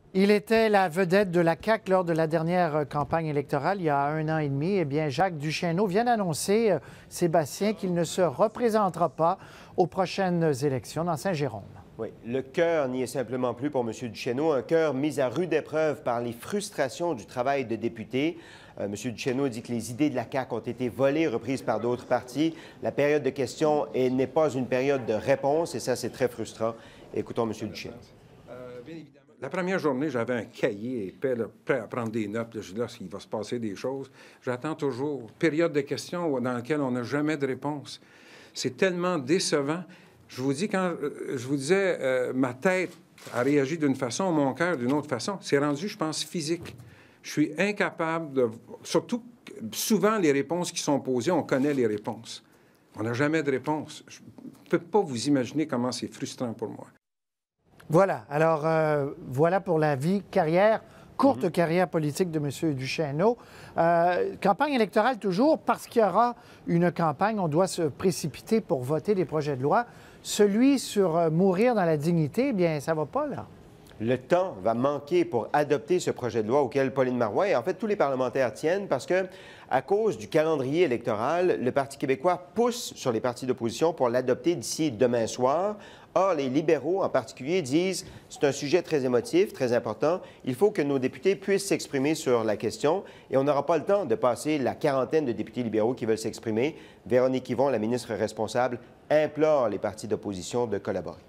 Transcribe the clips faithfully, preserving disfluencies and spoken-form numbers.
Il était la vedette de la C A Q lors de la dernière campagne électorale, il y a un an et demi. Eh bien, Jacques Duchesneau vient d'annoncer, euh, Sébastien, qu'il ne se représentera pas aux prochaines élections dans Saint-Jérôme. Oui, le cœur n'y est simplement plus pour M. Duchesneau, un cœur mis à rude épreuve par les frustrations du travail de député. Euh, M. Duchesneau dit que les idées de la C A Q ont été volées, reprises par d'autres partis. La période de questions n'est pas une période de réponse, et ça, c'est très frustrant. Écoutons M. Duchesneau. Euh, bien évidemment. La première journée, j'avais un cahier épais, là, prêt à prendre des notes. Là, je dis là, il va se passer des choses. J'attends toujours. Période de questions dans laquelle on n'a jamais de réponse. C'est tellement décevant. Je vous dis, quand euh, je vous disais, euh, ma tête a réagi d'une façon, mon cœur d'une autre façon. C'est rendu, je pense, physique. Je suis incapable de... Surtout, souvent, les réponses qui sont posées, on connaît les réponses. On n'a jamais de réponse. Je ne peux pas vous imaginer comment c'est frustrant pour moi. Voilà. Alors, euh, voilà pour la vie, carrière, courte Mm-hmm. carrière politique de M. Duchesneau. Euh, campagne électorale toujours, parce qu'il y aura une campagne, on doit se précipiter pour voter des projets de loi. Celui sur euh, mourir dans la dignité, eh bien, ça ne va pas, là. Le temps va manquer pour adopter ce projet de loi auquel Pauline Marois et en fait tous les parlementaires tiennent parce que, à cause du calendrier électoral, le Parti québécois pousse sur les partis d'opposition pour l'adopter d'ici demain soir. Or, les libéraux en particulier disent que c'est un sujet très émotif, très important. Il faut que nos députés puissent s'exprimer sur la question et on n'aura pas le temps de passer la quarantaine de députés libéraux qui veulent s'exprimer. Véronique Yvon, la ministre responsable, implore les partis d'opposition de collaborer.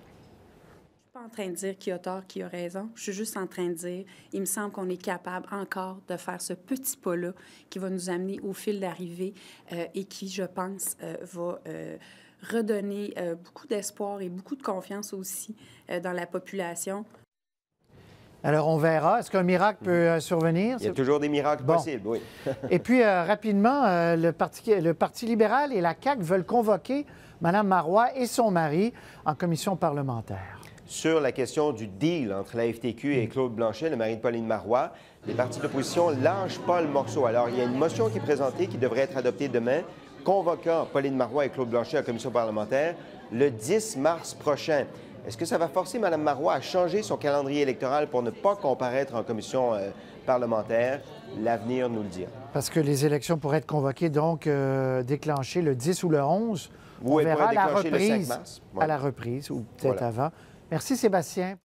Je ne suis pas en train de dire qui a tort, qui a raison. Je suis juste en train de dire, il me semble qu'on est capable encore de faire ce petit pas-là qui va nous amener au fil d'arrivée euh, et qui, je pense, euh, va euh, redonner euh, beaucoup d'espoir et beaucoup de confiance aussi euh, dans la population. Alors, on verra. Est-ce qu'un miracle peut euh, survenir? Il y a toujours des miracles bon. possibles, oui. Et puis, euh, rapidement, euh, le, Parti, le Parti libéral et la C A Q veulent convoquer Mme Marois et son mari en commission parlementaire. Sur la question du deal entre la F T Q et Claude Blanchet, le mari de Pauline Marois, les partis d'opposition ne lâchent pas le morceau. Alors, il y a une motion qui est présentée, qui devrait être adoptée demain, convoquant Pauline Marois et Claude Blanchet à la commission parlementaire le dix mars prochain. Est-ce que ça va forcer Mme Marois à changer son calendrier électoral pour ne pas comparaître en commission euh, parlementaire? L'avenir nous le dira. Parce que les élections pourraient être convoquées, donc déclenchées déclenchées le dix ou le onze. Ou On elle verra pourrait à la déclencher reprise, le cinq mars. Ouais. à la reprise ou peut-être Voilà. avant. Merci, Sébastien.